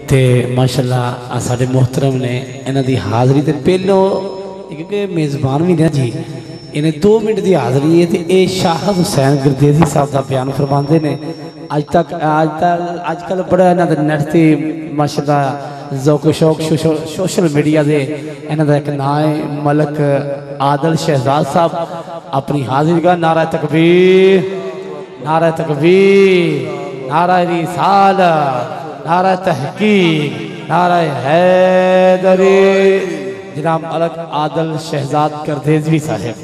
ते माशाअल्लाह साडे मोहतरम ने इन्हां दी हाज़री ते पहलों क्योंकि मेज़बान भी ने जी इन्हें 2 मिनट की हाज़री है तो ये शाहद हुसैन गुरदेसी साहब का बयान फरमाते ने अजकल बड़ा इन्हों नैट से माशाअल्लाह ज़ौक़ शौक सोशल मीडिया से इन्हों का एक नाम है मलक आदल शहजाद साहब अपनी हाज़री का नारा तकबीर नारा रिसालत नारा तहकीक नारा हैदरी जनाब मलक आदल शहजाद करदेज़वी साहब।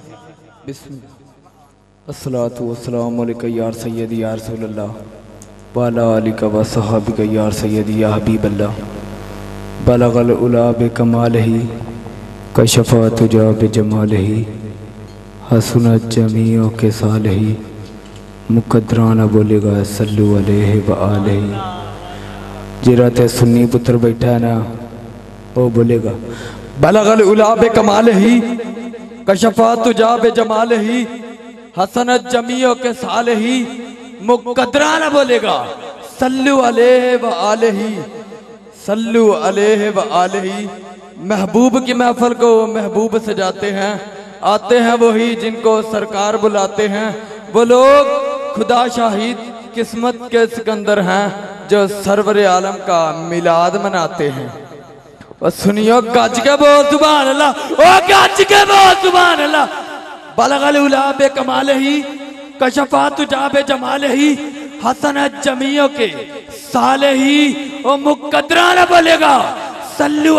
अस्सलातु वस्सलामु अलैका या सय्यदी या रसूलल्लाह व अला आलिका व सहाबिका या सय्यदी या हबीबल्लाह बलगल उला बिकमालिही कशफा तुजा बिजमालिही हसनत जमीओ के सालिही मुकद्दराना बोलेगा सल्लु अलैहि व आलिही। जिरा ते सुन्नी पुत्र बैठा है ना वो बोलेगा बलगल उला बिकमालिही कशफा तुजा बिजमालिही हसनत जमीओ के सालिही मुकद्दराना बोलेगा सल्लु अलैहि व आलिही सल्लु अलैहि व आलिही। महबूब की महफिल को महबूब सजाते हैं, आते हैं वही जिनको सरकार बुलाते हैं। वो लोग खुदा शाहिद किस्मत के सिकंदर हैं जो सरवर आलम का मिलाद मनाते हैं। और सुनियो गज के बोल सुभान अल्लाह, ओ गज के बोल सुभान अल्लाह। बलगल उला बिकमालिही कशफा तुजा बिजमालिही हसनत जमीओ के सालिही ओ मुकद्दराना बोलेगा सल्लु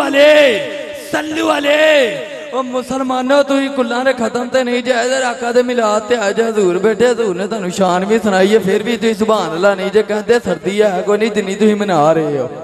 अलैहि। ओ मुसलमानों तू ही कुल्ला ने खत्म ते नहीं जाए आका दे मिलाद ते आज हजूर बैठे हजूर ने तुहानू शान भी सुनाई है फिर भी तुम सुभान अल्लाह नहीं जे कहते सर्दी है कोई नहीं जिन्नी तुम मना रहे हो।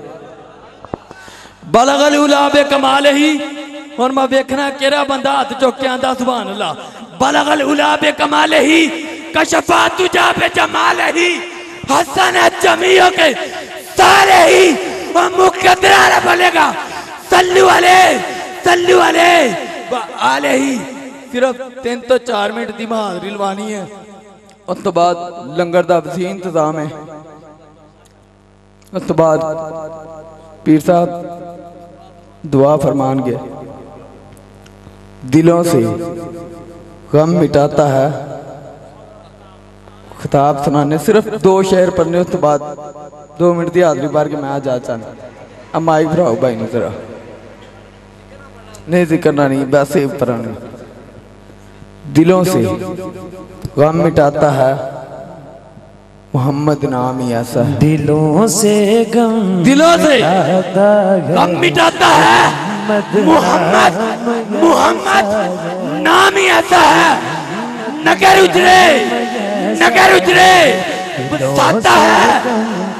बलगल उला बिकमालिही हुण मैं वेखना केड़ा बंदा हाथ चुक के आंदा सुभान अल्लाह। बलगल उला बिकमालिही कशफा तुजा बिजमालिही हसनत जमीओ के सालिही व मुकद्दराना बोलेगा सल्लु अलैहि व आलिही। सिर्फ 3 तो 4 मिनट की हाज़री लवानी है उस तो बाद लंगर का वसी इंतजाम है। उस तो बाद पीर साहब दुआ फरमाएंगे दिलों से गम मिटाता है खिताब सुनाने सिर्फ 2 शेर पढ़ने उस तो बाद 2 मिनट की हाज़री बार के मैं आ जा चाहता। अब माइक भराओ भाई ने जरा नहीं जिक्र नहीं वैसे पढ़ाने। दिलों से गम मिटाता है मोहम्मद नाम ही ऐसा है। दिलों से गम मिटाता है मोहम्मद नाम ही ऐसा है। नगर उजरे बताता है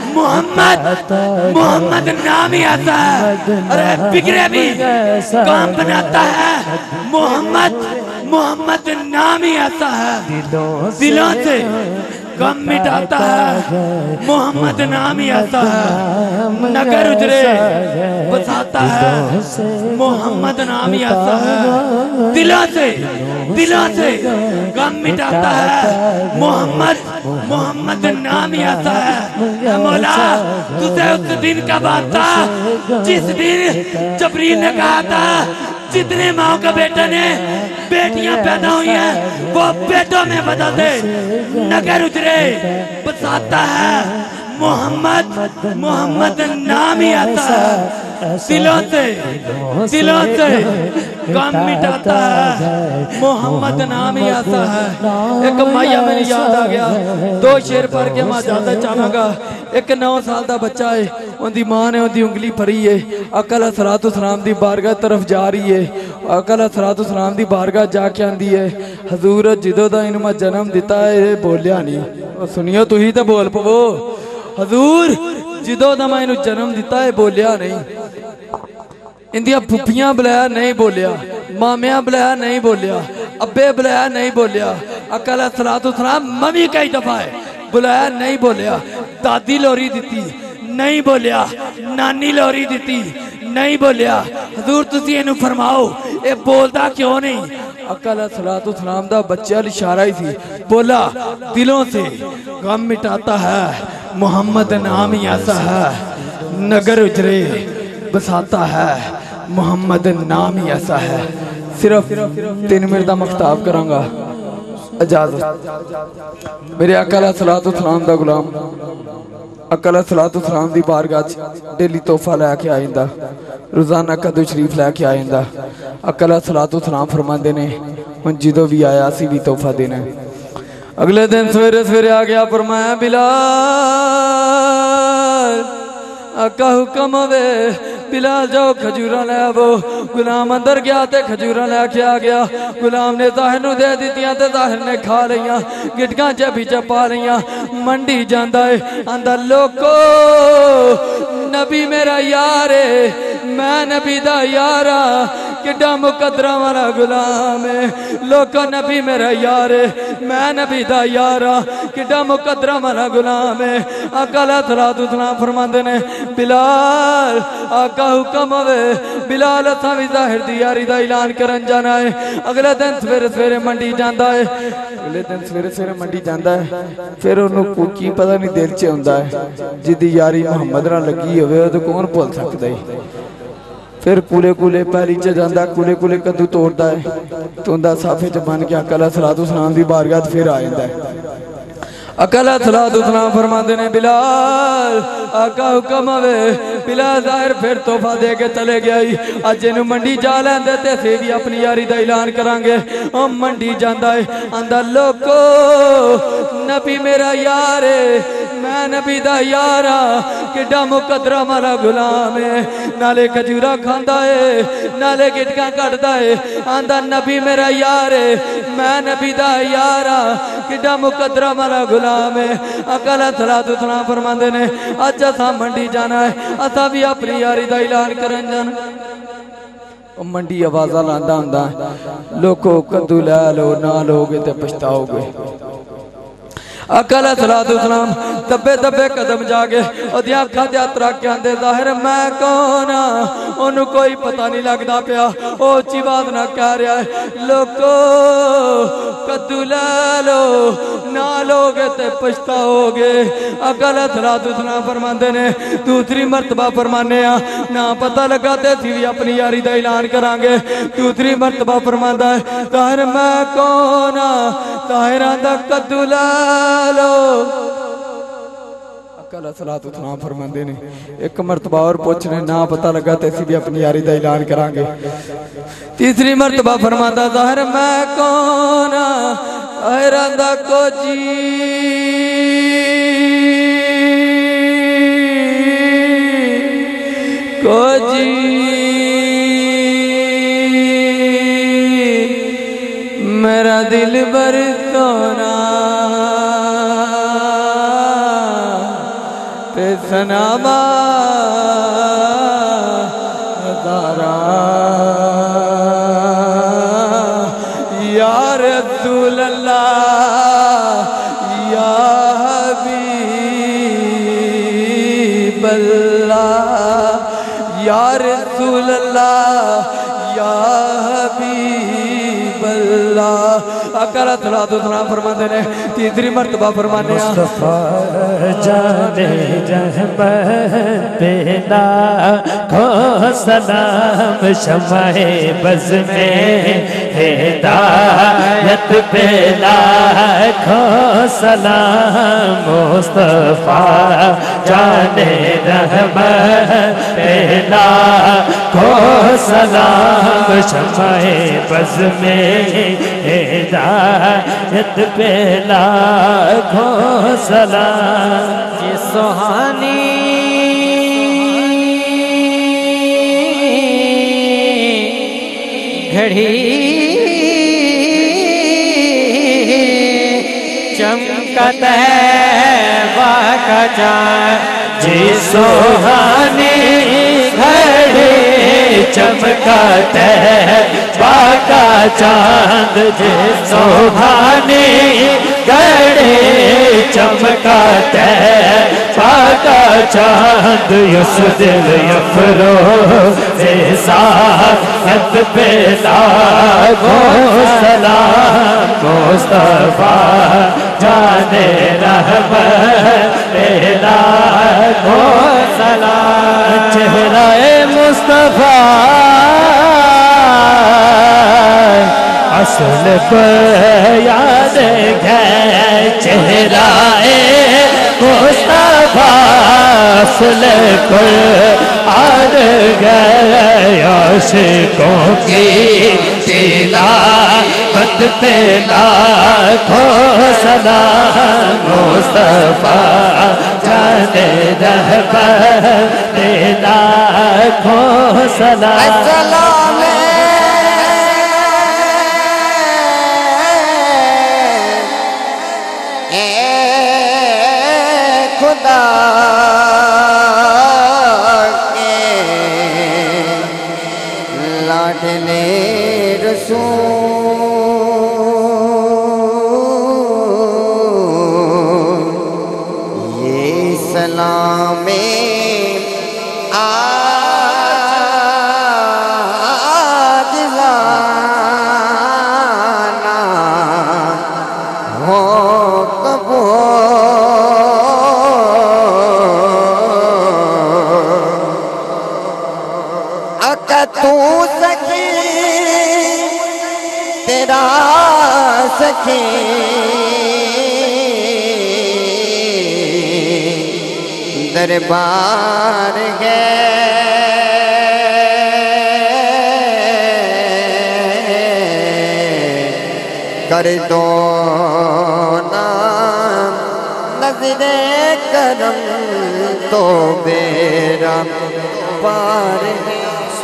मोहम्मद नाम ही ऐसा है। अरे बिगड़े भी काम बनाता है मोहम्मद नाम ही ऐसा है। दिलों से गम मिटाता है मोहम्मद नाम ही ऐसा है। नगर उजरे बसाता है मोहम्मद नाम ही ऐसा है। दिलों से गम मिटाता है मोहम्मद नाम ही ऐसा है। मौला तुझे उस दिन का बात था जिस दिन जबरील ने कहा था जितने माँ का बेटा ने बेटियां पैदा हुई हैं वो बेटों में बदल दे। नगर उजरे बसाता है मोहम्मद नाम ही आता है। दिलों से गम मिटाता है मोहम्मद नाम ही आता है। एक माया मेरी याद आ गया 2 शेर पढ़ के मैं ज्यादा चाहांगा। एक 9 साल का बच्चा है उनकी माँ ने उनकी उंगली फड़ी है अकल सलातो सलाम की बारगाह तरफ जा रही है। अकल सलातो सलाम की बारगाह जाके आंदी है हजूर जिदों का इन्हू मैं जन्म दिता है बोलिया नहीं। सुनियो तुम तो बोल पवो हजूर जिदों का मैं इन्हू जन्म दिता है बोलिया नहीं। इंदिया फुफियां बुलाया नहीं बोलिया मामिया बुलाया नहीं बोलिया अब्बे बुलाया नहीं बोलिया अकल सलातो सलाम मम्मी कई दफा है बुलाया नहीं बोलिया। दादी लोरी दी नहीं बोलिया नानी लोरी दी नहीं बोलिया। हजूर तुसी इन्हू फरमाओ ये बोलता क्यों नहीं। अकल सलातो सलाम दा बच्चा इशारा ही थी बोला दिलों से गम मिटाता है मोहम्मद नाम ही ऐसा है। नगर उजरे बसाता है, मोहम्मद नाम ही ऐसा है। सिर्फ 3 मिनट का मख्ताब करांगा, इजाजत। मेरे अकाल सलातो सलाम दा गुलाम अकाल सलातो सलाम दी बारगाह डेली तोहफा लैके आ जांदा, रोजाना कदू शरीफ लैके आ जांदा। अकाल सलातो सलाम फरमांदे ने हुण जदों भी आया असीं भी तोहफा देना। अगले दिन सवेरे सवेरे आ गया, फरमाया बिलाल आका हुक्म होवे, बिलाल जाओ खजूरा ले आवो। गुलाम अंदर गया ते खजूरा लैके आ गया। गुलाम ने ताहिर नूं दे दित्तियां ते ताहिर ने खा लियां, गिटकां च भी पा लियां। मंडी जांदा है, आंदा लोको नबी मेरा यार है, मैं नबी दा यारा, किड्डा मुकद्दरा वाला गुलाम है। लोको नबी मेरा यार है, मैं नबी दा यारा, किड्डा मुकद्दरा वाला गुलाम है। आका सलातो सलाम फरमांदे ने बिलाल आका हुक्म होवे, बिलाल असां भी ज़ाहिर दी यारी दा ऐलान करन जाना है। अगले दिन सवेरे सवेरे मंडी जांदा है, अगले दिन सवेरे सवेरे मंडी जांदा है। फिर उन्होंने की पता नहीं दिल च आउंदा है, जिदी यारी मुहम्मद नाल लगी होवे ओह कौन भुल सकदा है। फिर कूले कूले पैली च जांदा, कूले कूले कद्दू तोड़दा है, तोंदा साफे च बन के अकाल सलातो सलाम दी बारगाह फिर आ जांदा है। अकाल सलातो सलाम फरमाते ने बिलाल आका हुक्म होवे। बिलाल ज़ाहिर फिर तोहफा दे के चले गया। अज इनू मंडी जा लैंदे ते असीं भी अपनी यारी दा ऐलान करांगे। ओ मंडी जांदा है, आंदा लोको नबी मेरा यार है, मैं नबी दा यारा, किड्डा मुकद्दरा वाला गुलाम है। नाले खजूरा खांदा है, नाले गिटकां कटदा है। आंदा नबी मेरा यार है, मैं नबी दा यारा, किड्डा मुकद्दरा वाला गुलाम है। अकाल सलातो सलाम फरमांदे ने अज असां मंडी जाना है, असां भी अपनी यारी दा ऐलान करन जाना। मंडी आवाज़ा लांदा हुंदा, लोको कद्दू लै लो, ना लोगे ते पछताओगे। अकाल सलातो सलाम दबे दबे कदम जाके ओदियां अखां ते हत्थ रख के आंदे ज़ाहिर मैं कौन हां, ओनू कोई पता नहीं लगदा पिया। ओ उच्ची आवाज़ नाल कह रहा है लोको कद्दू लै लो, ना लोगे ते पछताओगे। अकाल सलातो सलाम फरमांदे ने दूसरी मरतबा फरमाने आ, ना पता लगा ते असीं भी अपनी यारी दा ऐलान करांगे। दूसरी मरतबा फरमांदा है ज़ाहिर मैं कौन हां, ज़ाहिर आंदा कद्दू लै लो। अकाल सलातो सलाम फरमांदे ने एक मरतबा और पूछने, ना पता लगा तो असीं भी अपनी यारी दा ऐलान करांगे। तीसरी मरतबा फरमांदा ज़ाहिर मैं कौन हां, ज़ाहिर आंदा को जी को जी मेरा दिल बर सोना ते सनामा दारा या रसूल अल्लाह या हबीब अल्लाह या रसूल अल्लाह या हबीब अल्लाह। अकाल सलातो सलाम फरमाते ने तीसरी मरतबा फरमाने मुस्तफा जाने रहमत बेला को सलाम शमाए बज़ में हिदायत बेला को सलाम। मुस्तफा जाने रहमत बेला को सलाम शमाए बज़ में हिदायत बेला को सलाम। ये सुहानी घड़ी चमकत है बाका चाँद, जी सुहानी घड़ी चमकत है बाका चाँद, जी सुहानी घड़ी चमकत है बाका चाँद। यस दिल यफरो से साथ बेला को सलाम। मुस्तफा जाने रहमत बेला को सलाम। चेहराए मुस्तफा असल को याद है चेहराए मुस्तफा असल को याद गए आशिकों की तिलावत पे लाखों सलाम मुस्तफा जाने रहबर पे लाखों सलाम खुदा के लाडले रसूल ये सलामे आदिलाना हो तू सखी तेरा सखी दरबार है कर दो ना नजरे करम तो मेरा पार है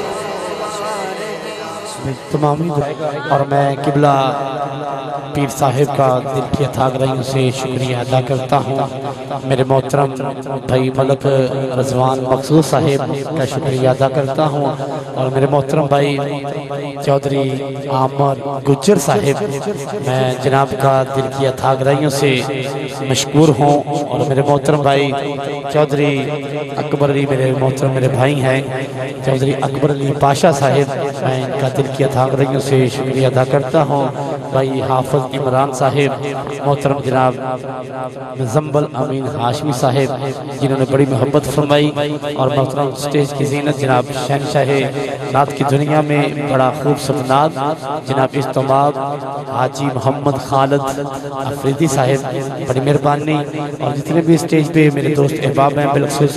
तमामी और मैं किबला पीर साहिब का दिल की अथाह गहराइयों से शुक्रिया अदा करता हूँ। मेरे मोहतरम भाई मलक रजवान मकसूद साहिब का शुक्रिया अदा करता हूँ और मेरे मोहतरम भाई चौधरी आमर गुज्जर साहिब मैं जनाब का दिल की अथाह गहराइयों से मशकूर हूँ और मेरे मोहतरम भाई चौधरी अकबर अली मेरे मोहतरम मेरे भाई हैं चौधरी अकबर अली पाशा साहिब मैं इनका दिल की अथाह गहराइयों से शुक्रिया अदा करता हूँ। भाई हाफिज इमरान साहिब मोहतरम जनाब मुजम्मल अमीन हाशमी साहिब जिन्होंने बड़ी मोहब्बत फरमाई और मोहतरम स्टेज की जीनत जनाब शहनशाह नात की दुनिया में बड़ा खूबसूरत नात जनाब इस्तेमाल हाजी मोहम्मद खालिद अफरीदी साहिब बड़ी मेहरबानी और जितने भी स्टेज पे मेरे दोस्त अहबाब हैं बिलखुसूस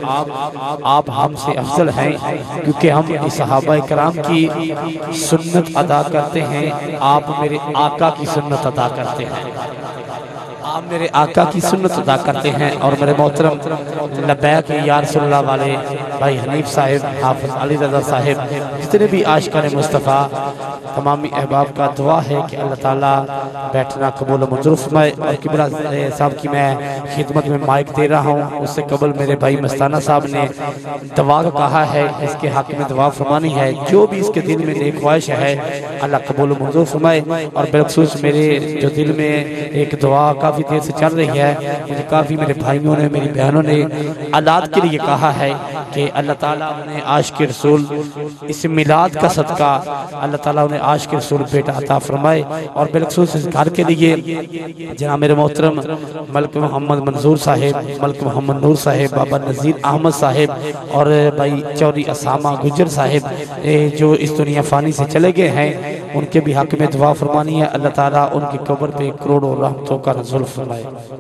आप हमसे अफजल हैं क्योंकि हम सहाबा कराम की सुन्नत अदा करते हैं। आप मेरे आका की सुन्नत अदा करते हैं आप मेरे आका की सुन्नत अदा करते हैं और मेरे मोहतरम लब्बैक या रसूलुल्लाह वाले भाई हनीफ साहिब हाफिज अली रज़ा साहिब जितने भी आशिकान मुस्तफ़ा तमामी अहबाब का दुआ है कि अल्लाह ताला बैठना कबूल मंजूर फरमाए और किबला साहब की मैं खिदमत में माइक दे रहा हूँ उससे कबल मेरे भाई मस्ताना साहब ने दुआ का कहा है इसके हक में दुआ फरमानी है जो भी इसके दिल में नेक ख्वाहिश है अल्लाह कबूल मंजूर फरमाए और बिलखुसूस मेरे जो दिल में एक दुआ काफ़ी देर से चल रही है मुझे काफ़ी मेरे भाइयों ने मेरी बहनों ने औलाद के लिए कहा है कि अल्लाह ताला उन्हें आशिक रसूल इस मिलाद का सदका अल्लाह ताला उन्हें आशिक रसूल बेटा अता फरमाए और बिलखुसूस इस घर के लिए जनाब मेरे मोहतरम मलक मोहम्मद मंजूर साहिब मलक मोहम्मद नूर साहिब बाबा नज़ीर अहमद साहिब और भाई चौधरी असामा गुज्जर साहिब जो इस दुनिया फ़ानी से चले गए हैं उनके भी हक में दुआ फरमानी है। अल्लाह ताला उनकी कब्र पे करोड़ों रहमतों का नुज़ूल फरमाए।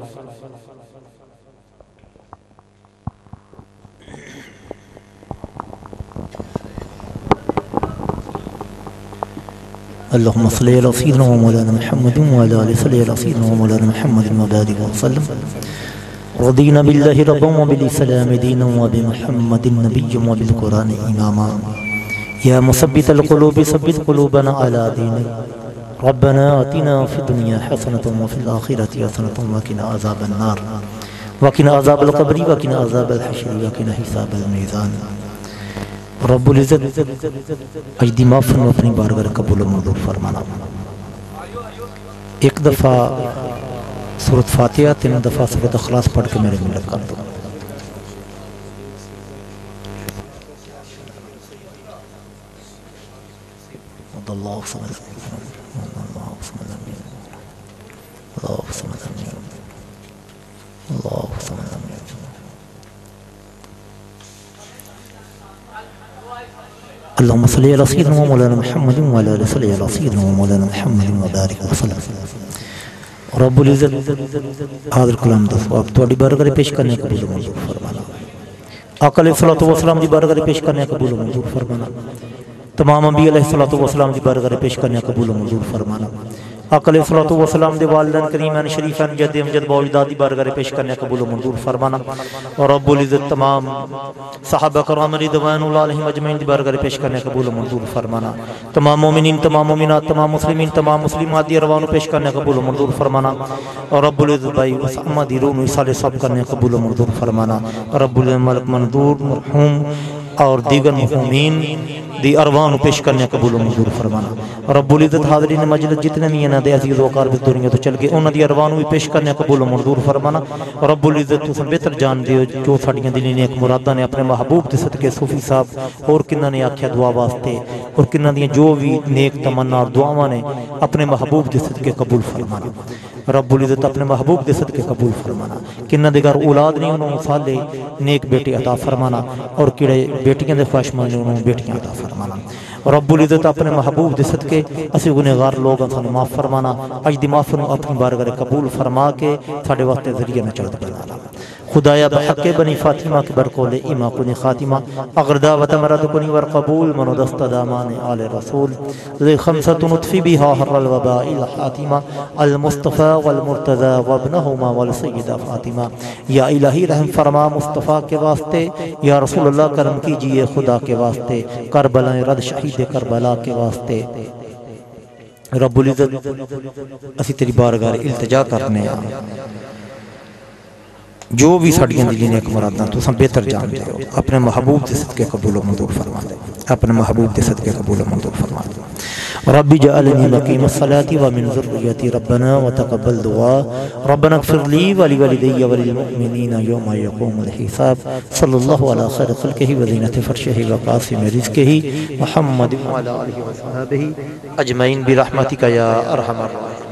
अल्लाहुम्मा सल्लि अला सय्यिदिना व मौलाना मुहम्मदिन व अला आलि सय्यिदिना सय्यिदिना व मौलाना मुहम्मदिन व बारिक व सल्लम। रदीना बिल्लाहि रब्बन व बिल इस्लामि दीनन व बि मुहम्मदिन नबिय्यन व बिल कुरानि इमामा। या मुसब्बितल क़ुलूबि सब्बित क़ुलूबना अला दीनिक। रब्बना आतिना फ़िद दुनिया हसनतन व फ़िल आखिरति हसनतन व क़िना अज़ाबन नार व क़िना अज़ाबल क़ब्रि व क़िना अज़ाबल हश्र व क़िना हिसाबल मीज़ान। रब्बुल इज़्ज़त अजदी माफ़न अपनी बारगाह कबूल मंजूर फरमाना। एक दफ़ा सूरत फातिहा 3 दफ़ा सूरत इखलास पढ़ के मेरे मिलत कर दो। अल्लाहुम्मा सल्लि अला सय्यिदिना व मौलाना मुहम्मद व अला आलि सल्लि अला सय्यिदिना व मौलाना मुहम्मद व बारिक वसल्लम। रब्बुल इज़्ज़त हाज़िर कलाम दा सवाब तुहाडी बारगाह पेश करने कबूल मंजूर फरमाना। आका अलैहिस्सलातु वस्सलाम दी बारगाह पेश करने कबूल मंजूर फरमाना। तमाम अंबिया अलैहिस्सलातु वस्सलाम दी बारगाह पेश करने कबूल मंजूर फरमाना। आका अलैहिस्सलातु वस्सलाम दे वालिदैन करीमैन शरीफैन जद्द अमजद बाउजदाद दी बारगाह पेश करने कबूल मंजूर फरमाना। और रब्बुल इज़्ज़त तमाम सहाबा कराम रिदवानुल्लाह अलैहिम अजमईन दी बारगाह पेश करने कबूल मंजूर फरमाना। तमाम मोमिनीन तमाम मोमिनात तमाम मुस्लिमीन तमाम मुस्लिमात दी अरवाह पेश करने कबूल मंजूर फरमाना। और रब्बुल इज़्ज़त भाई उसामा दी रूह इसाले सब करने कबूल मंजूर फरमाना। रब्बुल मलक मंजूर मरहूम और दीगर मरहूमीन दी अरवाह पेश करने कबूल मंजूर फरमाना। रब्बुल इज़्ज़त हाज़रीन मजलिस जितने भी इन्हां दे अज़ीज़ वकार इस दुनिया तो चल गए उन्हां दी अरवाह भी पेश करने कबूल मंजूर फरमाना। रब्बुल इज़्ज़त तुसीं बेहतर जानदे हो जो साडियां दिली नेक मुरादां ने अपने महबूब दे सदके सूफी साहब और किन्ना ने आख्या दुआ वास्ते और किन्ना दियां जो भी नेक तमन्ना और दुआवां ने अपने महबूब दे सदके कबूल फरमाना। रब्बुल इज़्ज़त अपने महबूब दे सदके कबूल फरमाना। किन्ना दे घर औलाद नहीं उन्होंने साले नेक बेटे अता फरमाना और किड़े बेटियां दे ख्वाहिशमंद ने उन्होंने बेटियां अता फरमाना। रब्बुल इज़्ज़त अपने महबूब दे सदके असीं गुनहगार लोग सानू माफ़ फरमाना। अज दी माफ़ अपनी बारगाह कबूल फरमा के साडे वास्ते ज़रिया नजात बनाना। खुदाया बहक़ बनी फातिमा के बरकोले इमा कुनी खातिमा अगर दावत मरद कुनी वर कबूल मनो दस्ता दामान आले रसूल ज़े खमसतुन उत्फ़ी बिहा हर्रल वबाइल हातिमा अल मुस्तफ़ा वल मुर्तज़ा वब्नहुमा वल सय्यदा फातिमा। या इलाही रहम फरमा मुस्तफ़ा के वास्ते या रसूलुल्लाह करम कीजिए खुदा के वास्ते करबला रद शहीद करबला के वास्ते। रब्बुल इज़्ज़त असी तेरी बारगाह इल्तिजा करने जो भी साड़ियां दिली नेक मुरादां तुसां बेहतर जानते हो अपने महबूब के सदके कबूल मंजूर फरमा दे। अपने महबूब के सदके कबूल मंजूर फरमा दे। रब्बी जअलनी मुक़ीमस सलाती व मिन ज़ुर्रिय्यती रब्बना व तक़ब्बल दुआ रब्बना इग़फ़िर ली व लिवालिदैया व लिलमुअमिनीना यौमा यक़ूमुल हिसाब। सल्लल्लाहु अला खैरि ख़ल्क़िही व ज़ीनति फ़र्शिही व क़ासिम रिज़्क़िही मुहम्मद व अला आलिहि व सहाबिही अजमईन बिरहमतिका या अरहमर राहिमीन।